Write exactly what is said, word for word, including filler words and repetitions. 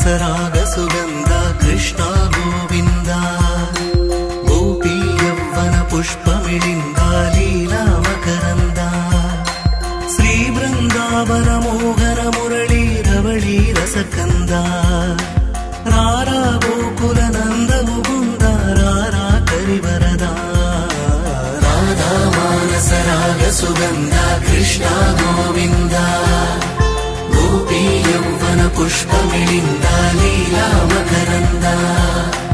ಮಾನಸರಾಗ ಸುಗಂಧ ಕೃಷ್ಣ ಗೋವಿಂದ ಗೋಪಿ ಯೌವನ ಪುಷ್ಪಮಿಳಿಂದ ಲೀಲಾ ಮಕರಂದ ಶ್ರೀ ಬೃಂದಾವನ ಮೋಹನ ಮುರಳಿ ರವಳಿ ರಸಕಂದ ರಾರಾ ಗೋಕುಲ ನಂದ ಮುಗುಂದ ರಾರಾ ಕರಿವರದ ರಾಧಾ ಮಾನಸರಾಗ ಸುಗಂಧ ಕೃಷ್ಣ ಗೋವಿಂದ ಗೋಪಿ ಯೌವನ ಪುಷ್ಪಮಿಳಿಂದ ಲೀಲಾ ಮಕರಂದ